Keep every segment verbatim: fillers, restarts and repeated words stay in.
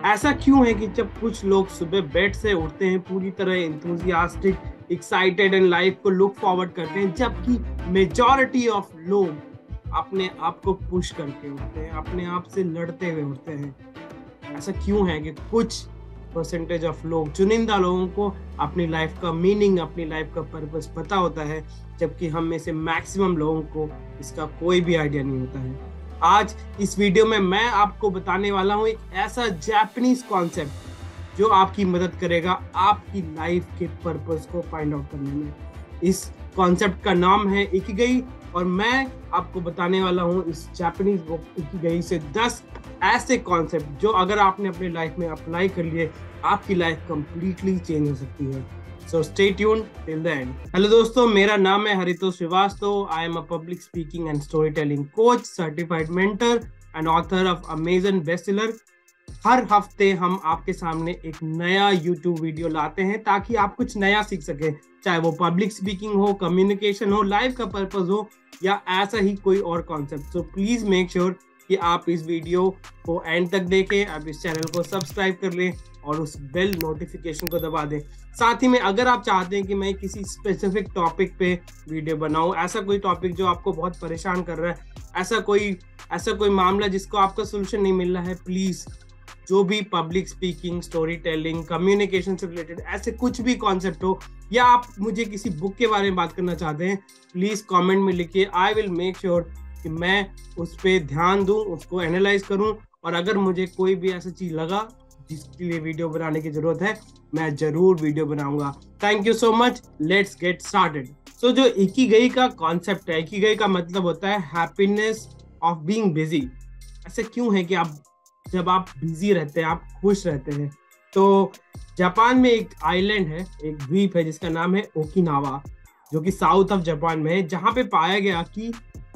ऐसा क्यों है कि जब कुछ लोग सुबह बेड से उठते हैं पूरी तरह एंथुसियास्टिक, एक्साइटेड एंड लाइफ को लुक फॉरवर्ड करते हैं, जबकि मेजॉरिटी ऑफ लोग अपने आप को पुश करके उठते हैं, अपने आप से लड़ते हुए उठते हैं। ऐसा क्यों है कि कुछ परसेंटेज ऑफ लोग, चुनिंदा लोगों को अपनी लाइफ का मीनिंग, अपनी लाइफ का पर्पस पता होता है, जबकि हम में से मैक्सिमम लोगों को इसका कोई भी आइडिया नहीं होता है। आज इस वीडियो में मैं आपको बताने वाला हूं एक ऐसा जापानीज कॉन्सेप्ट जो आपकी मदद करेगा आपकी लाइफ के पर्पस को फाइंड आउट करने में। इस कॉन्सेप्ट का नाम है इकिगाई और मैं आपको बताने वाला हूं इस जापानीज बुक इकिगाई से दस ऐसे कॉन्सेप्ट जो अगर आपने अपनी लाइफ में अप्लाई कर लिए, आपकी लाइफ कंप्लीटली चेंज हो सकती है। So stay tuned till the end. Hello दोस्तों, मेरा नाम है Haritosh Srivastava. I am a public speaking and story telling coach, certified mentor and author of Amazon bestseller. हर हफ्ते हम आपके सामने एक नया यूट्यूब वीडियो लाते हैं ताकि आप कुछ नया सीख सकें, चाहे वो पब्लिक स्पीकिंग हो, कम्युनिकेशन हो, लाइफ का पर्पस हो या ऐसा ही कोई और concept. So please make sure कि आप इस वीडियो को एंड तक देखें, आप इस चैनल को सब्सक्राइब कर लें और उस बेल नोटिफिकेशन को दबा दें। साथ ही में अगर आप चाहते हैं कि मैं किसी स्पेसिफिक टॉपिक पे वीडियो बनाऊं, ऐसा कोई टॉपिक जो आपको बहुत परेशान कर रहा है, ऐसा कोई ऐसा कोई मामला जिसको आपका सोल्यूशन नहीं मिल रहा है, प्लीज जो भी public speaking, story telling, communication से रिलेटेड ऐसे कुछ भी कॉन्सेप्ट हो, या आप मुझे किसी बुक के बारे में बात करना चाहते हैं, प्लीज कॉमेंट में लिखिए। आई विल मेक श्योर कि मैं उस पर ध्यान दूं, उसको एनालाइज करूं, और अगर मुझे कोई भी ऐसा चीज लगा जिसके लिए वीडियो बनाने की जरूरत है, मैं जरूर वीडियो बनाऊंगा। Thank you so much, let's get started. So जो इकिगाई का कॉन्सेप्ट है, इकिगाई का मतलब होता है हैप्पीनेस ऑफ बीइंग बिजी। ऐसे क्यों है कि आप जब आप बिजी रहते हैं, आप खुश रहते हैं। तो जापान में एक आइलैंड है, एक द्वीप है जिसका नाम है ओकिनावा, जो कि साउथ ऑफ जापान में है, जहां पे पाया गया कि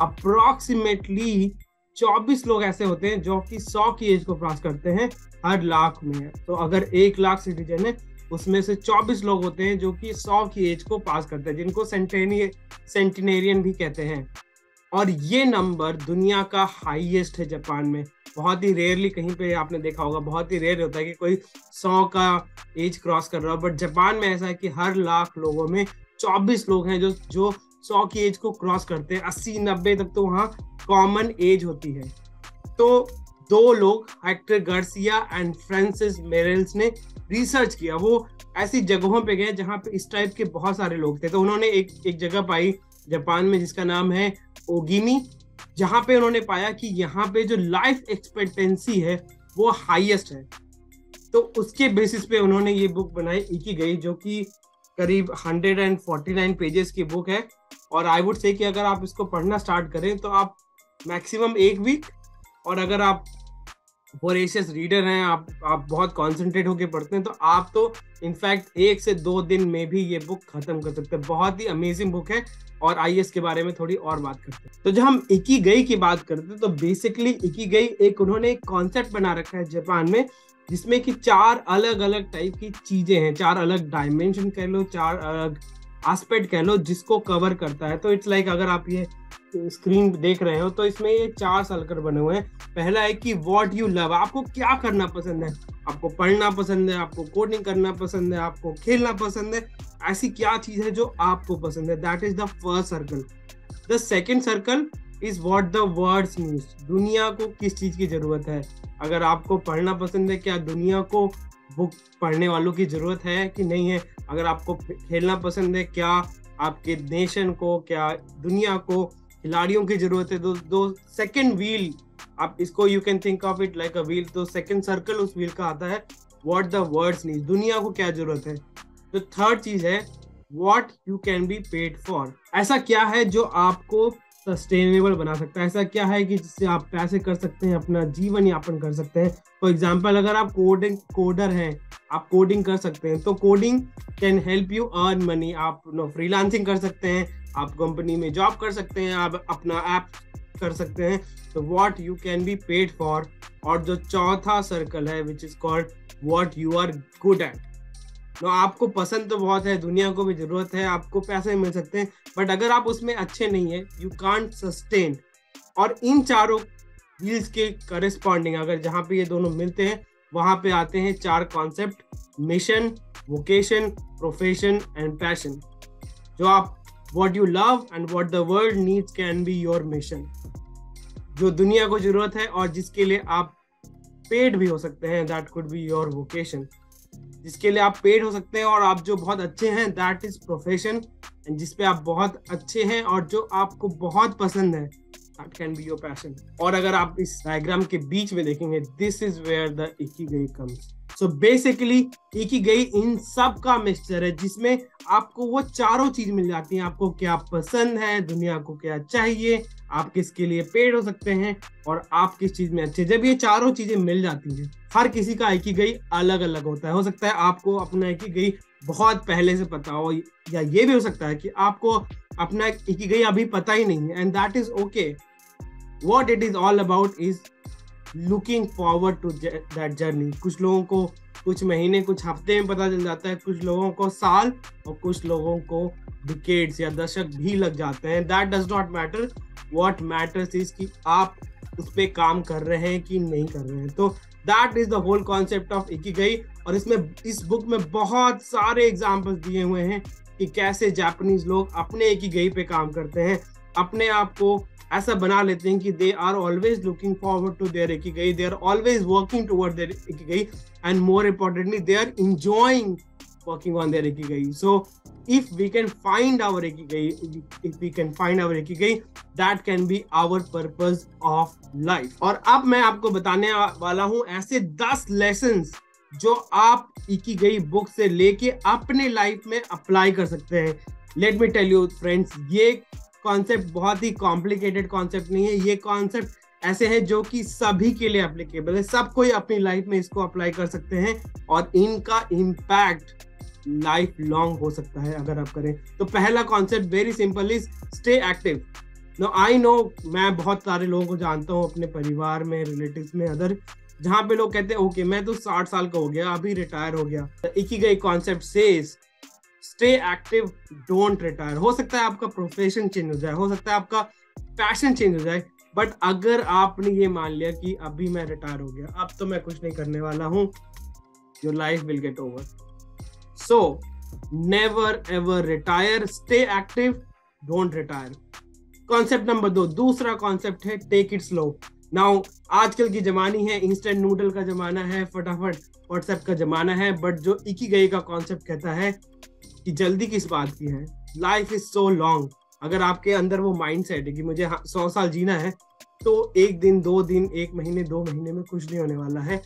अप्रोक्सीमेटली चौबीस लोग ऐसे होते हैं जो कि सौ की एज को क्रॉस करते हैं हर लाख में। तो अगर एक लाख सिटीजन है, उसमें से चौबीस लोग होते हैं जो कि सौ की एज को पास करते हैं, जिनको सेंटिनेरियन भी कहते हैं। और ये नंबर दुनिया का हाईएस्ट है जापान में। बहुत ही रेयरली कहीं पे आपने देखा होगा, बहुत ही रेयर होता है कि कोई सौ का एज क्रॉस कर रहा हो, बट जापान में ऐसा है कि हर लाख लोगों में चौबीस लोग हैं जो जो सौ की एज को क्रॉस करते हैं। अस्सी नब्बे तक तो वहाँ कॉमन एज होती है। तो दो लोग, Hector Garcia and Francis Miralles, ने रिसर्च किया। वो ऐसी जगहों पे गए जहाँ पे इस टाइप के बहुत सारे लोग थे। तो उन्होंने एक एक जगह पाई जापान में जिसका नाम है ओगिमी, जहाँ पे उन्होंने पाया कि यहाँ पे जो लाइफ एक्सपेक्टेंसी है वो हाईएस्ट है। तो उसके बेसिस पे उन्होंने ये बुक बनाई इकिगाई, जो कि करीब एक सौ उनचास पेजेस की बुक है। और आई वुड से कि अगर आप इसको पढ़ना स्टार्ट करें तो आप मैक्सिमम एक वीक, और अगर आप वोरेशियस रीडर हैं, आप आप बहुत कॉन्सेंट्रेट होकर पढ़ते हैं, तो आप तो इनफैक्ट एक से दो दिन में भी ये बुक खत्म कर सकते हैं। बहुत ही अमेजिंग बुक है। और आइए इसके बारे में थोड़ी और बात करते हैं। तो जब हम इकिगाई की बात करते हैं तो बेसिकली इकिगाई एक उन्होंने एक कॉन्सेप्ट बना रखा है जापान में, जिसमें कि चार अलग अलग टाइप की चीजें हैं, चार अलग डायमेंशन कह लो, चार अलग एस्पेक्ट कह लो, जिसको कवर करता है। तो इट्स लाइक like, अगर आप ये स्क्रीन देख रहे हो तो इसमें ये चार सर्कल बने हुए हैं। पहला है कि व्हाट यू लव, आपको क्या करना पसंद है, आपको पढ़ना पसंद है, आपको कोडिंग करना पसंद है, आपको खेलना पसंद है, ऐसी क्या चीज है जो आपको पसंद है। That is the first circle. The second circle is what the words means, दुनिया को किस चीज की जरूरत है। अगर आपको पढ़ना पसंद है, क्या दुनिया को बुक पढ़ने वालों की जरूरत है कि नहीं है। अगर आपको खेलना पसंद है, क्या आपके नेशन को, क्या दुनिया को खिलाड़ियों की जरूरत है। दो दो सेकंड व्हील, आप इसको you can think of it like a wheel. तो सेकंड सर्कल उस व्हील का आता है व्हाट द वर्ड्स नीड, दुनिया को क्या जरूरत है। तो थर्ड चीज है what you can be paid for, ऐसा क्या है जो आपको सस्टेनेबल बना सकता है, ऐसा क्या है कि जिससे आप पैसे कर सकते हैं, अपना जीवन यापन कर सकते हैं। फॉर एग्जाम्पल, अगर आप कोडिंग कोडर हैं, आप कोडिंग कर सकते हैं, तो coding can help you earn money. आप नो फ्रीलांसिंग कर सकते हैं, आप कंपनी में जॉब कर सकते हैं, आप अपना ऐप कर सकते हैं। तो what you can be paid for. और जो चौथा सर्कल है which is called what you are good at. तो आपको पसंद तो बहुत है, दुनिया को भी जरूरत है, आपको पैसे मिल सकते हैं, बट अगर आप उसमें अच्छे नहीं है, यू कांट सस्टेन। और इन चारों व्हील्स के करेस्पॉन्डिंग अगर जहाँ पे ये दोनों मिलते हैं, वहां पे आते हैं चार concept, mission, vocation, profession and passion. जो आप what you love and what the world needs can be your mission. जो दुनिया को जरूरत है और जिसके लिए आप पेड भी हो सकते हैं, that could be your vocation. जिसके लिए आप पेड हो सकते हैं और आप जो बहुत अच्छे हैं, दैट इज प्रोफेशन। एंड जिसपे आप बहुत अच्छे हैं और जो आपको बहुत पसंद है, that can be your passion. और अगर आप इस डायग्राम के बीच में देखेंगे, this is where the ikigai comes. So basically ikigai इन सब का मिक्सचर है, जिसमें आपको वो चारों चीज मिल जाती हैं। आपको क्या पसंद है, दुनिया को क्या चाहिए, आप किसके लिए पेड़ हो सकते हैं और आप किस चीज में अच्छे। जब ये चारों चीजें मिल जाती हैं, हर किसी का इकिगाई अलग अलग होता है। हो सकता है आपको अपना इकिगाई बहुत पहले से पता हो, या ये भी हो सकता है कि आपको अपना इकिगाई अभी पता ही नहीं है, and that is okay. What it is all about is looking forward to that journey. कुछ लोगों को कुछ महीने, कुछ हफ्ते में पता चल जाता है, कुछ लोगों को साल और कुछ लोगों को डिकेड्स या दशक भी लग जाते हैं। That does not matter, what matters is कि आप उस पे काम कर रहे हैं कि नहीं कर रहे हैं। तो that is the whole concept of ikigai. और इसमें इस बुक में बहुत सारे एग्जाम्पल्स दिए हुए हैं कि कैसे जापानीज लोग अपने इकिगाई पे काम करते हैं, अपने आप को ऐसा बना लेते हैं कि they are always looking forward to their ikigai, they are always working toward their ikigai, and more importantly they are enjoying working on their ikigai. So if we can find our ikigai, if we can find our ikigai, that can be our purpose of life. और अब मैं आपको बताने वाला हूं ऐसे दस lessons जो आप इकिगाई बुक से लेके अपने लाइफ में अप्लाई कर सकते हैं। Let me tell you friends, ये कॉन्सेप्ट बहुत ही कॉम्प्लिकेटेड कॉन्सेप्ट नहीं है। ये कॉन्सेप्ट ऐसे है जो कि सभी के लिए एप्लीकेबल है, सब कोई अपनी लाइफ में इसको अप्लाई कर सकते हैं और इनका इम्पैक्ट लाइफ लॉन्ग हो सकता है अगर आप करें। तो पहला concept very simple is stay active. No I know, मैं बहुत सारे लोगों को जानता हूँ अपने परिवार में, रिलेटिव्स में, अदर, जहाँ पे लोग कहते हैं ओके मैं तो साठ साल का हो गया, अभी रिटायर हो गया। Ikigai concept says stay active, don't retire. हो सकता है आपका प्रोफेशन चेंज हो जाए, हो सकता है आपका पैशन चेंज हो जाए, बट अगर आपने ये मान लिया कि अभी मैं रिटायर हो गया, अब तो मैं कुछ नहीं करने वाला हूँ, your life will get over. So, never ever retire, stay active, don't retire. Concept number दो, दूसरा concept है take it slow. Now, आजकल की जमानी है, इंस्टेंट नूडल का जमाना है, फटाफट व्हाट्सएप का जमाना है, बट जो इकिगाई का कॉन्सेप्ट कहता है कि जल्दी किस बात की है, लाइफ इज सो लॉन्ग। अगर आपके अंदर वो माइंड सेट है कि मुझे सौ साल जीना है, तो एक दिन, दो दिन, एक महीने, दो महीने में कुछ नहीं होने वाला है।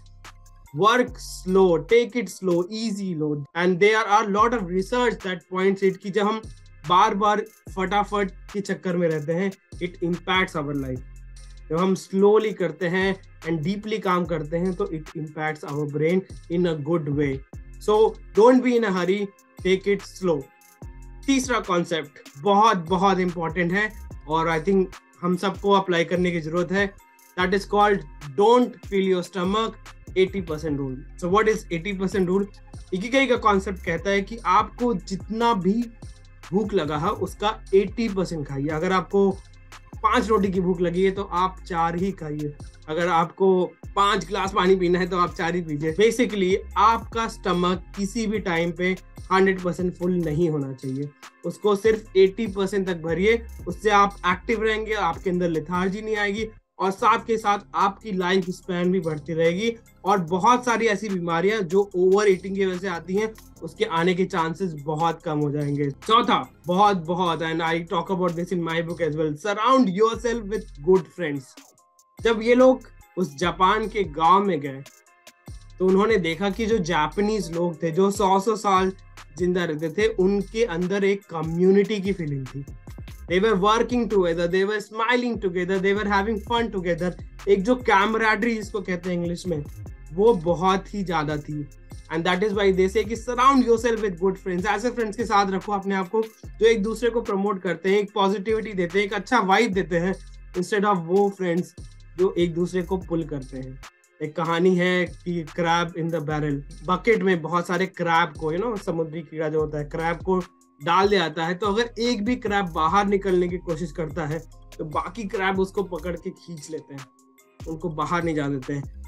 Work slow, take it slow, easy load, and there are a lot of research that points it कि जब हम बार बार फटाफट के चक्कर में रहते हैं, it impacts our life। जब हम slowly करते हैं and deeply काम करते हैं, तो it impacts our brain in a good way. So don't be in a hurry, take it slow. तीसरा कॉन्सेप्ट बहुत बहुत इंपॉर्टेंट है और आई थिंक हम सबको अप्लाई करने की जरूरत है। That is called don't fill your stomach, eighty percent rule. So what is eighty percent rule? Ikigai का कॉन्सेप्ट कहता है कि आपको जितना भी भूख लगा है उसका अस्सी परसेंट खाइए। अगर आपको पांच रोटी की भूख लगी है तो आप चार ही खाइए, अगर आपको पांच ग्लास पानी पीना है तो आप चार ही पीजिए। बेसिकली आपका स्टमक किसी भी टाइम पे हंड्रेड परसेंट फुल नहीं होना चाहिए, उसको सिर्फ अस्सी परसेंट तक भरिए। उससे आप एक्टिव रहेंगे, आपके अंदर लेथार्जी नहीं आएगी और साथ के साथ आपकी लाइफ स्पैन भी बढ़ती रहेगी और बहुत सारी ऐसी बीमारियां जो ओवर ईटिंग की वजह से आती हैं, उसके आने के चांसेस बहुत कम हो जाएंगे। चौथा, बहुत बहुत and I talk about this in my book as well, surround yourself with good friends. जब ये लोग उस जापान के गांव में गए तो उन्होंने देखा कि जो जापानीज लोग थे, जो सौ सौ साल जिंदा रहते थे, उनके अंदर एक कम्युनिटी की फीलिंग थी। They were working together, they were smiling together, they were having fun together. एक जो camaraderie जिसको कहते हैं इंग्लिश में, वो बहुत ही ज्यादा थी। And that is why they say कि surround yourself with good friends. ऐसे फ्रेंड्स के साथ रखो अपने आप को जो एक दूसरे को प्रमोट करते हैं, एक पॉजिटिविटी देते हैं, एक अच्छा वाइब देते हैं, इंस्टेड ऑफ वो फ्रेंड्स जो एक दूसरे को पुल करते हैं। एक कहानी है कि crab in the barrel, bucket में बहुत सारे क्रैब को, यू नो, समुद्री कीड़ा जो होता है, क्रैब को डाल दिया जाता है, तो अगर एक भी क्रैब बाहर निकलने की कोशिश करता है तो बाकी क्रैब उसको पकड़ के खींच लेते हैं, उनको बाहर नहीं जाने देते हैं।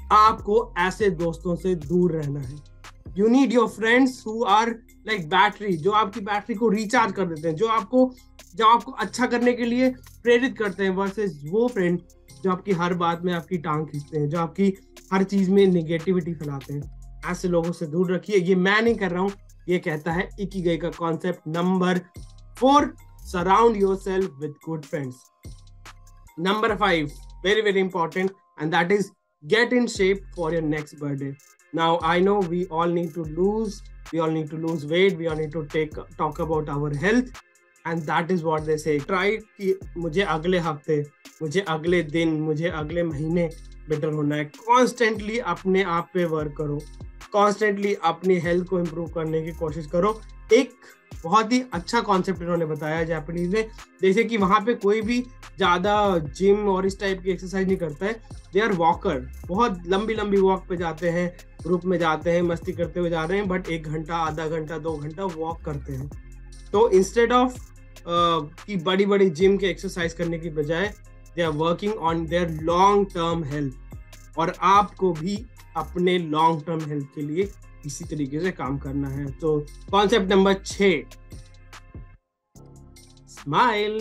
आपको ऐसे दोस्तों से दूर रहना है। You need your friends who are like battery, जो आपकी बैटरी को रिचार्ज कर देते हैं, जो आपको जो आपको अच्छा करने के लिए प्रेरित करते हैं, वर्सेस वो फ्रेंड जो आपकी हर बात में आपकी टांग खींचते हैं, जो आपकी हर चीज में निगेटिविटी फैलाते हैं। ऐसे लोगों से दूर रखिए। ये मैं नहीं कर रहा हूँ, ये कहता है इकिगाई का concept number four, surround yourself with good friends. Number five, very very important, and that is get in shape for your next birthday. Now I know we all need to lose we all need to lose weight, we all need to take talk about our health, and that is what they say, try कि मुझे अगले हफ्ते, मुझे अगले दिन, मुझे अगले महीने बेटर होना है। कॉन्स्टेंटली अपने आप पे वर्क करो, कॉन्स्टेंटली अपनी हेल्थ को इम्प्रूव करने की कोशिश करो। एक बहुत ही अच्छा कॉन्सेप्ट इन्होंने बताया जापानीज ने, जैसे कि वहां पे कोई भी ज्यादा जिम और इस टाइप की एक्सरसाइज नहीं करता है, दे आर वॉकर, बहुत लंबी लंबी वॉक पे जाते हैं, ग्रुप में जाते हैं, मस्ती करते हुए जा रहे हैं, बट एक घंटा, आधा घंटा, दो घंटा वॉक करते हैं। तो इंस्टेड ऑफ कि बड़ी बड़ी जिम के एक्सरसाइज करने की बजाय they are working on their long term health, और आपको भी अपने लॉन्ग टर्म हेल्थ के लिए इसी तरीके से काम करना है। तो कॉन्सेप्ट नंबर छह, smile.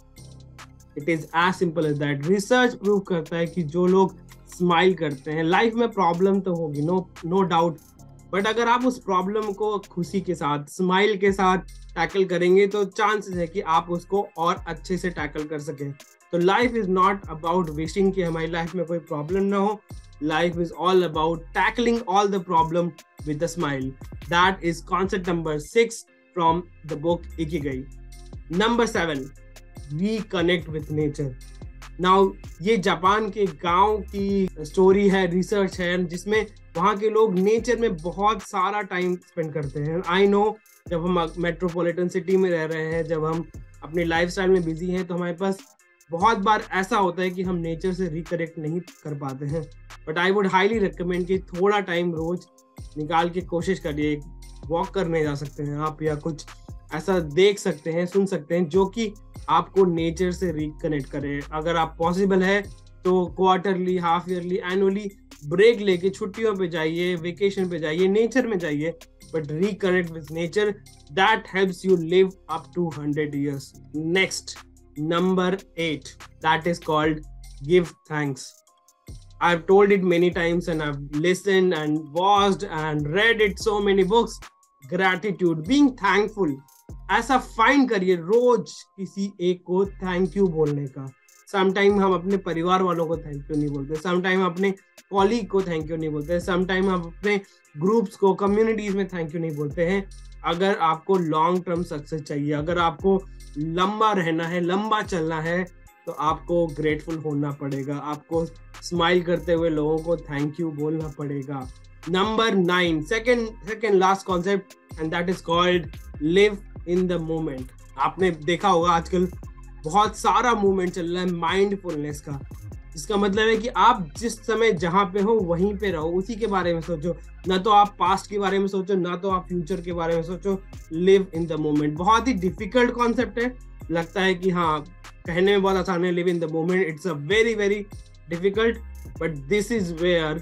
It is as simple as that. Research prove करता है कि जो लोग स्माइल करते हैं, लाइफ में प्रॉब्लम तो होगी, नो नो डाउट, बट अगर आप उस प्रॉब्लम को खुशी के साथ, स्माइल के साथ टैकल करेंगे तो चांसेस है कि आप उसको और अच्छे से टैकल कर सकें। तो life is not about wishing कि हमारी लाइफ में कोई प्रॉब्लम ना हो। Life is all about tackling all the problem with a smile. That is concept number six from the book Ikigai. Number seven, reconnect with nature. Now, ये Japan के गांव की स्टोरी है, रिसर्च है, जिसमें वहाँ के लोग नेचर में बहुत सारा टाइम स्पेंड करते हैं। आई नो, जब हम मेट्रोपॉलिटन सिटी में रह रहे हैं, जब हम अपनी लाइफस्टाइल में बिजी हैं, तो हमारे पास बहुत बार ऐसा होता है कि हम नेचर से रिकनेक्ट नहीं कर पाते हैं। But I would highly recommend कि थोड़ा टाइम रोज निकाल के कोशिश करिए। वॉक करने जा सकते हैं आप, या कुछ ऐसा देख सकते हैं, सुन सकते हैं जो कि आपको नेचर से रिकनेक्ट करे। अगर आप पॉसिबल है तो quarterly, half yearly, annually break लेके छुट्टियों पे जाइए, वेकेशन पे जाइए, नेचर में जाइए, but reconnect with nature. That helps you live up to hundred years. Next, number eight, that is called give thanks. I've told it many times and I've listened and watched and read it so many books. Gratitude, being thankful, ऐसा find करिए रोज किसी एक को thank you बोलने का। Sometime हम अपने परिवार वालों को थैंक यू नहीं बोलते, समटाइम हम अपने कॉलीग को थैंक यू नहीं बोलते, समटाइम हम अपने ग्रुप्स को, कम्युनिटीज में थैंक यू नहीं बोलते हैं। अगर आपको लॉन्ग टर्म सक्सेस चाहिए, अगर आपको लंबा रहना है, लंबा चलना है, तो आपको ग्रेटफुल होना पड़ेगा, आपको स्माइल करते हुए लोगों को थैंक यू बोलना पड़ेगा। Number nine, second second last concept, and that is called live in the moment. आपने देखा होगा आजकल बहुत सारा मूवमेंट चल रहा है माइंडफुलनेस का। इसका मतलब है कि आप जिस समय जहां पे हो वहीं पे रहो, उसी के बारे में सोचो, ना तो आप पास्ट के बारे में सोचो, ना तो आप फ्यूचर के बारे में सोचो। लिव इन द मोमेंट बहुत ही डिफिकल्ट कॉन्सेप्ट है, लगता है कि हाँ कहने में बहुत आसान है, live in the moment, it's a very very difficult, but this is where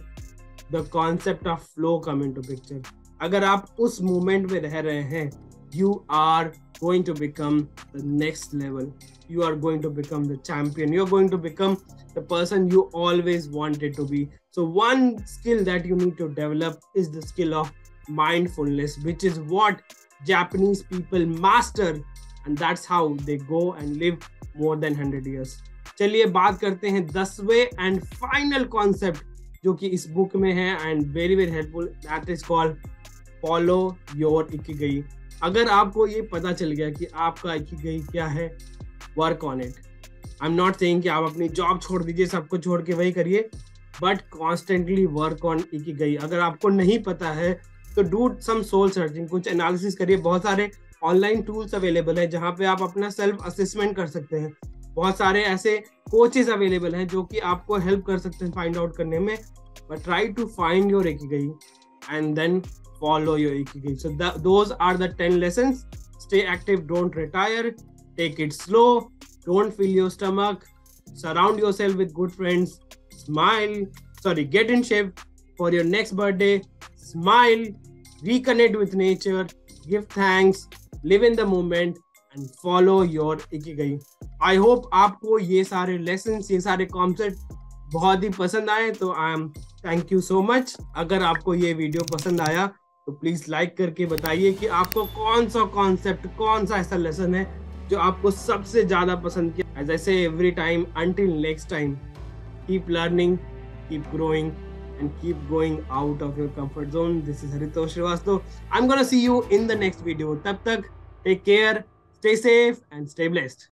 the concept of flow come into picture. अगर आप उस मोमेंट में रह रहे हैं, you are going to become the next level. You are going to become the champion. You're going to become the person you always wanted to be. So one skill that you need to develop is the skill of mindfulness, which is what Japanese people master, and that's how they go and live more than one hundred years. चलिए बात करते हैं दसवें and final concept जो कि इस book में है and very very helpful. That is called follow your ikigai. अगर आपको ये पता चल गया कि आपका इकिगाई क्या है, work on it. I am not saying कि आप अपनी जॉब छोड़ दीजिए, सब कुछ छोड़ के वही करिए, but constantly work on ikigai. अगर आपको नहीं पता है तो डू सम सोल सर्चिंग, कुछ एनालिसिस करिए। बहुत सारे ऑनलाइन टूल्स अवेलेबल है जहाँ पे आप अपना सेल्फ असेसमेंट कर सकते हैं। बहुत सारे ऐसे कोचेस अवेलेबल हैं जो कि आपको हेल्प कर सकते हैं फाइंड आउट करने में, but try to find your ikigai and then follow your ikigai. So that, those are the ten lessons. Stay active, don't retire, take it slow, don't fill your stomach, surround yourself with good friends, smile, sorry, get in shape for your next birthday. Smile, reconnect with nature, give thanks, live in the moment and follow your ikigai. I hope आपको ये सारे lessons, ये सारे concepts बहुत ही पसंद आए. तो I am thank you so much. अगर आपको ये वीडियो पसंद आया तो प्लीज लाइक करके बताइए कि आपको कौन सा कॉन्सेप्ट, कौन सा ऐसा लेसन है जो आपको सबसे ज्यादा पसंद किया. As I say every time, until next time, keep learning, keep growing and keep going out of your comfort zone. This is Haritosh Srivastava. I'm gonna see you in the next video. Tab tak, take care, stay safe and stay blessed.